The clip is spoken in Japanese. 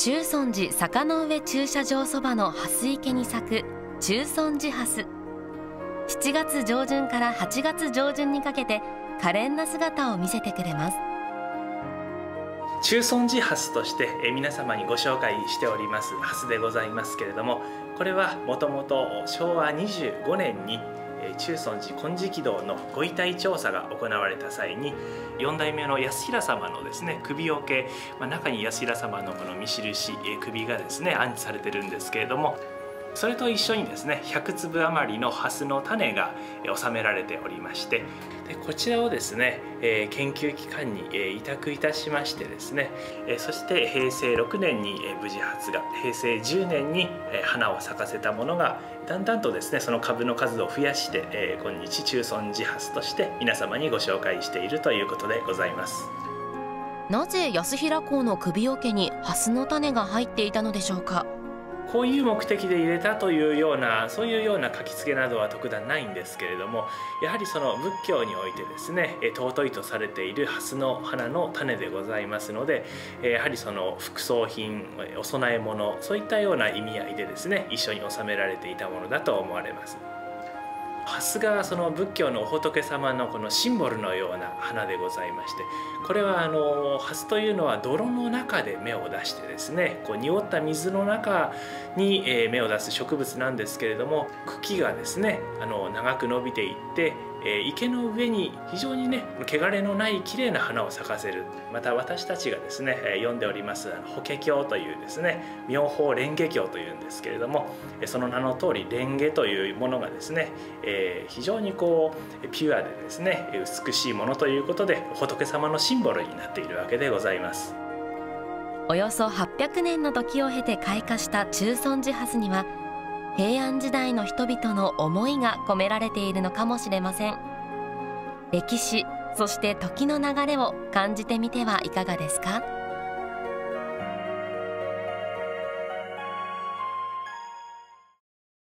中尊寺坂の上駐車場そばの蓮池に咲く中尊寺ハス。7月上旬から8月上旬にかけて可憐な姿を見せてくれます。 中尊寺ハスとして皆様にご紹介しておりますハスでございますけれども、これはもともと昭和25年に中尊寺金色堂のご遺体調査が行われた際に、4代目の安平様のですね首桶、中に安平様のこの見印首がですね安置されてるんですけれども、それと一緒にですね100粒余りのハスの種が収められておりまして、でこちらをですね研究機関に委託いたしましてですね、そして平成6年に無事発芽、平成10年に花を咲かせたものがだんだんとですねその株の数を増やして今日中尊寺ハスとして皆様にご紹介しているということでございます。 なぜ安平港の首桶にハスの種が入っていたのでしょうか。 こういう目的で入れたというようなそういうような書きつけなどは特段ないんですけれども、やはりその仏教においてですね尊いとされている蓮の花の種でございますので、やはりその副葬品、お供え物、そういったような意味合いでですね一緒に収められていたものだと思われます。蓮がその仏教のお仏様のこのシンボルのような花でございまして、これは蓮というのは泥の中で芽を出してですね濁った水の中に芽を出す植物なんですけれども、茎がですね長く伸びていって池の上に非常にね汚れのない綺麗な花を咲かせる。また私たちがですね読んでおります法華経というですね妙法蓮華経というんですけれども、その名の通り蓮華というものがですね非常にピュアでですね美しいものということで仏様のシンボルになっているわけでございます。 およそ800年の時を経て開花した中尊寺ハスには平安時代の人々の思いが込められているのかもしれません。歴史、そして時の流れを感じてみてはいかがですか。